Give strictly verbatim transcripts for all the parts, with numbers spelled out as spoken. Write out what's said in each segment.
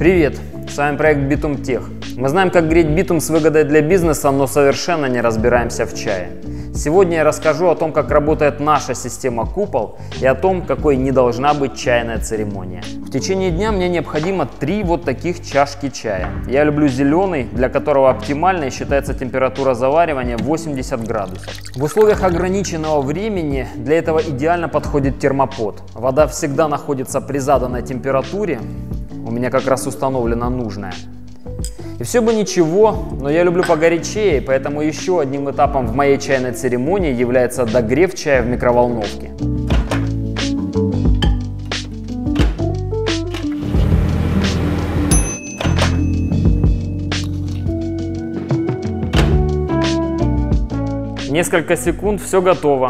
Привет! С вами проект Битум Тех. Мы знаем, как греть битум с выгодой для бизнеса, но совершенно не разбираемся в чае. Сегодня я расскажу о том, как работает наша система Купол и о том, какой не должна быть чайная церемония. В течение дня мне необходимо три вот таких чашки чая. Я люблю зеленый, для которого оптимальной считается температура заваривания восемьдесят градусов. В условиях ограниченного времени для этого идеально подходит термопот. Вода всегда находится при заданной температуре. У меня как раз установлена нужная. И все бы ничего, но я люблю погорячее, поэтому еще одним этапом в моей чайной церемонии является догрев чая в микроволновке. Несколько секунд, все готово.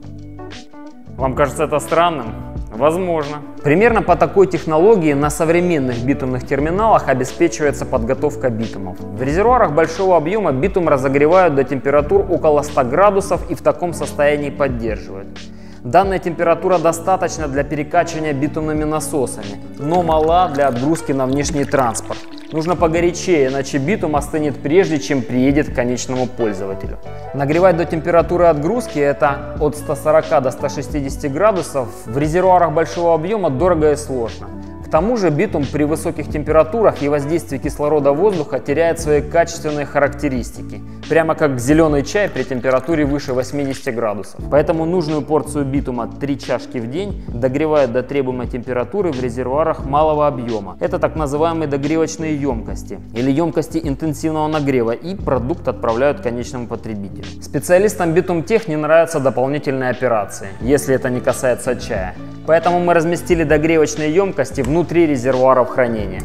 Вам кажется это странным? Возможно. Примерно по такой технологии на современных битумных терминалах обеспечивается подготовка битумов. В резервуарах большого объема битум разогревают до температур около ста градусов и в таком состоянии поддерживают. Данная температура достаточна для перекачивания битумными насосами, но мала для отгрузки на внешний транспорт. Нужно погорячее, иначе битум остынет прежде, чем приедет к конечному пользователю. Нагревать до температуры отгрузки, это от ста сорока до ста шестидесяти градусов, в резервуарах большого объема дорого и сложно. К тому же битум при высоких температурах и воздействии кислорода воздуха теряет свои качественные характеристики, прямо как зеленый чай при температуре выше восьмидесяти градусов. Поэтому нужную порцию битума три чашки в день догревают до требуемой температуры в резервуарах малого объема. Это так называемые догревочные емкости или емкости интенсивного нагрева, и продукт отправляют к конечному потребителю. Специалистам Битум Тех не нравятся дополнительные операции, если это не касается чая. Поэтому мы разместили догревочные емкости внутри резервуаров хранения.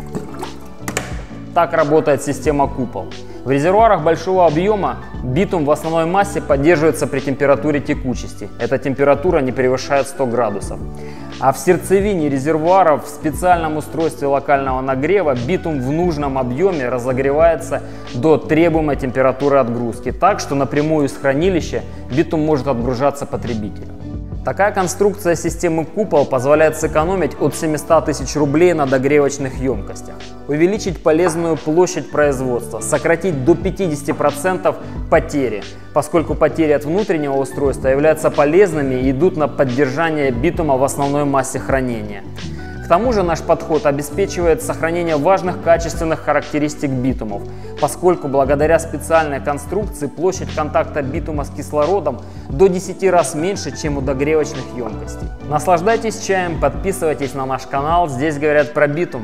Так работает система Купол. В резервуарах большого объема битум в основной массе поддерживается при температуре текучести. Эта температура не превышает ста градусов. А в сердцевине резервуаров в специальном устройстве локального нагрева битум в нужном объеме разогревается до требуемой температуры отгрузки, так что напрямую из хранилища битум может отгружаться потребителю. Такая конструкция системы Купол позволяет сэкономить от семисот тысяч рублей на догревочных емкостях, увеличить полезную площадь производства, сократить до пятидесяти процентов потери, поскольку потери от внутреннего устройства являются полезными и идут на поддержание битума в основной массе хранения. К тому же наш подход обеспечивает сохранение важных качественных характеристик битумов, поскольку благодаря специальной конструкции площадь контакта битума с кислородом до десяти раз меньше, чем у догревочных емкостей. Наслаждайтесь чаем, подписывайтесь на наш канал, здесь говорят про битум.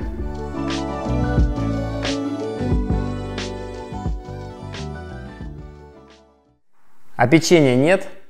А печенья нет?